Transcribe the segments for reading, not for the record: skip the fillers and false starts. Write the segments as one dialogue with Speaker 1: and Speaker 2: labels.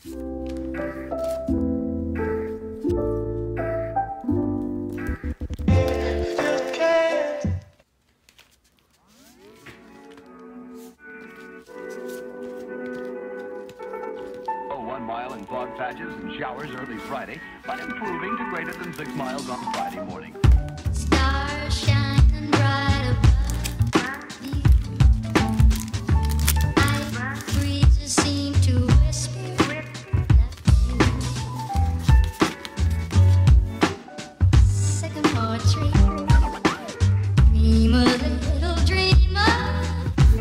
Speaker 1: Mile in fog patches and showers early Friday, but improving to greater than 6 miles on Friday morning.
Speaker 2: Stars shining bright above me. Night breezes seem to whisper Sycamore tree. Dream a little dream of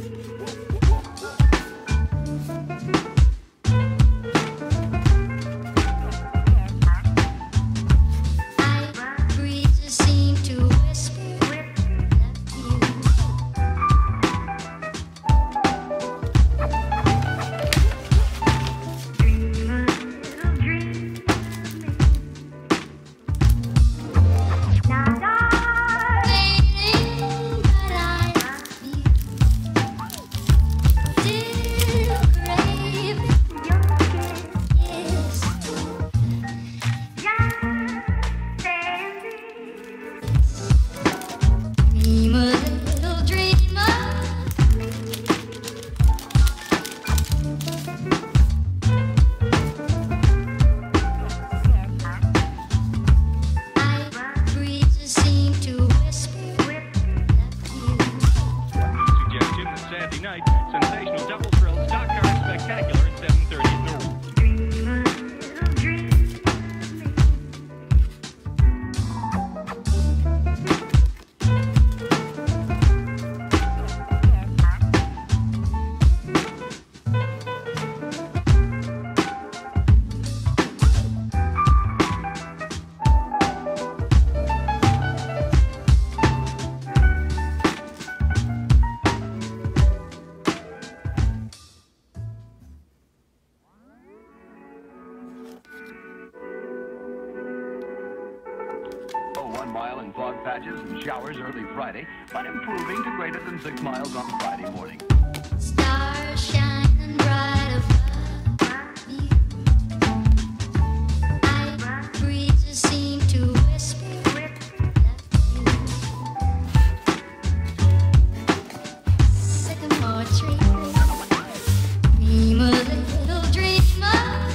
Speaker 3: sensational double thrill stock car spectacular at 7:30 at noon.
Speaker 1: Mile in fog patches and showers early Friday, but improving to greater than 6 miles on Friday morning.
Speaker 2: Stars shining bright above me. Night breezes seem to whisper Sycamore tree. Dream a little dream of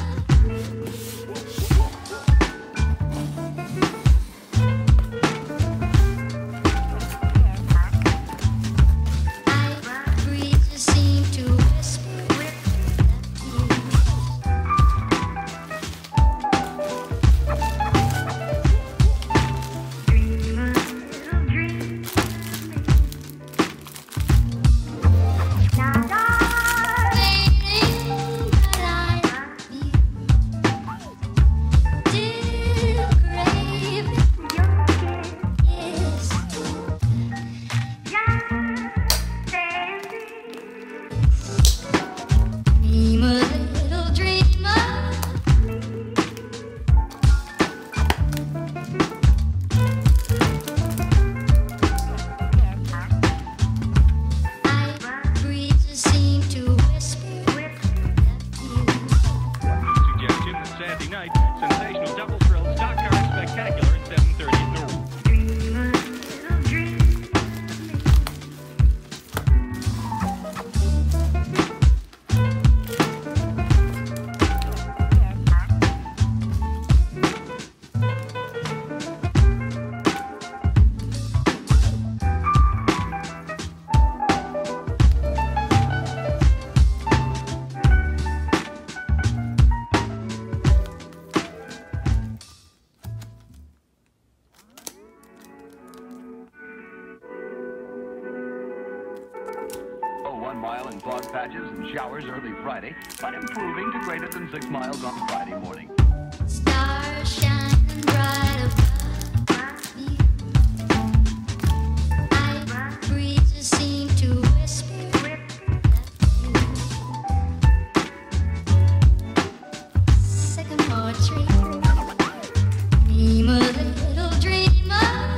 Speaker 3: sensational double thrill stock car spectacular at 7:30 at noon.
Speaker 1: Mile in fog patches and showers early Friday, but improving to greater than 6 miles on Friday morning.
Speaker 2: Stars shining bright above me. Night breezes seem to whisper Sycamore tree. Dream a little dream of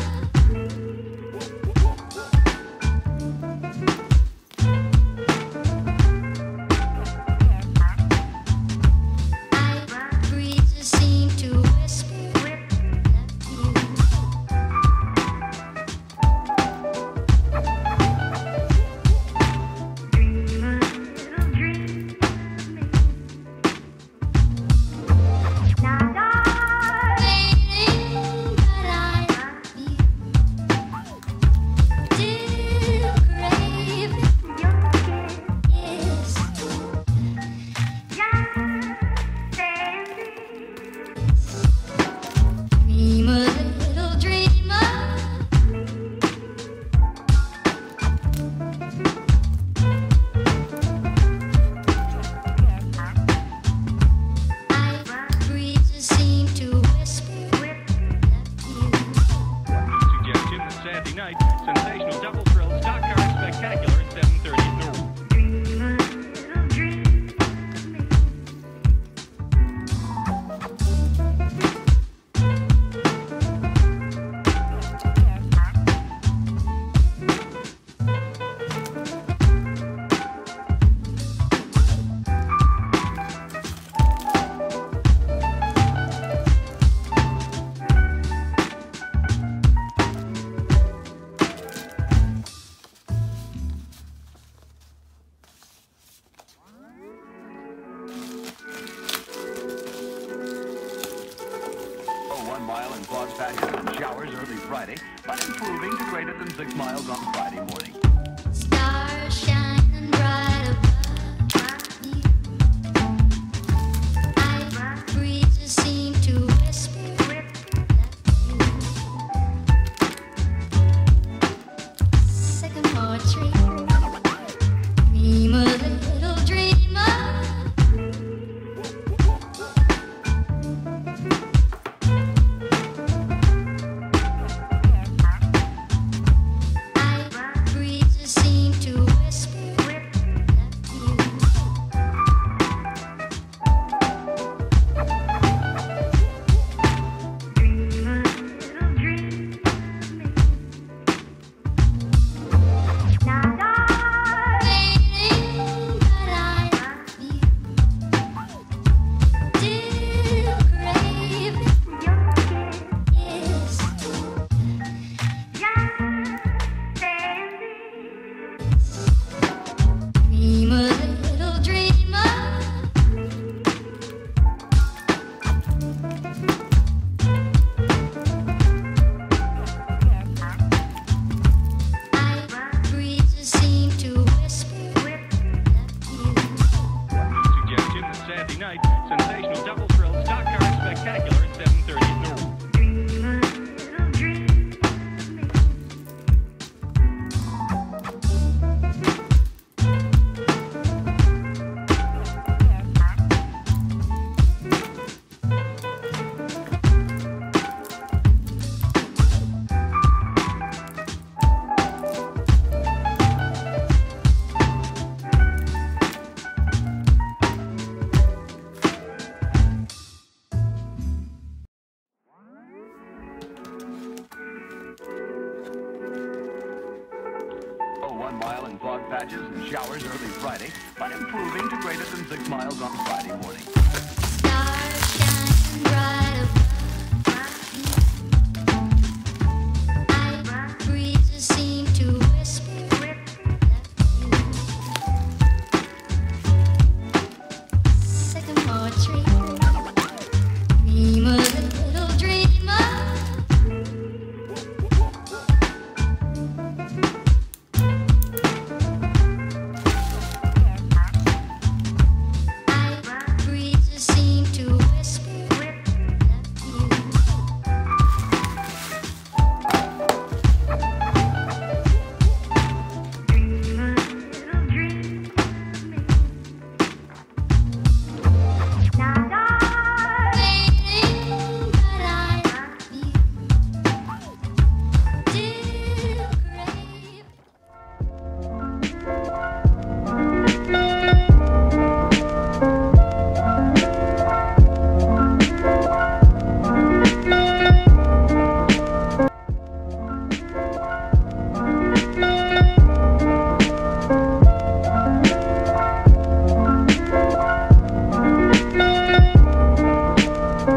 Speaker 1: 1 mile in cloud patches and showers early Friday, but improving to greater than 6 miles on Friday morning.
Speaker 2: Stars shining bright above you. Night breezes seem to whisper that you. Sycamore tree, dream a little dreamer. Breezes seem to whisper that you. Dream a little dream. Not all waiting, but I love you. Still craving your kiss. Dream a little dreamer. Breezes seem to whisper that you.
Speaker 3: Suggestion this Saturday night, sensational double thrill stock car spectacular at 7:30 at noon.
Speaker 2: Dream a little dream.
Speaker 1: Oh, 1 mile in fog patches and showers early Friday, but improving to greater than 6 miles on Friday morning.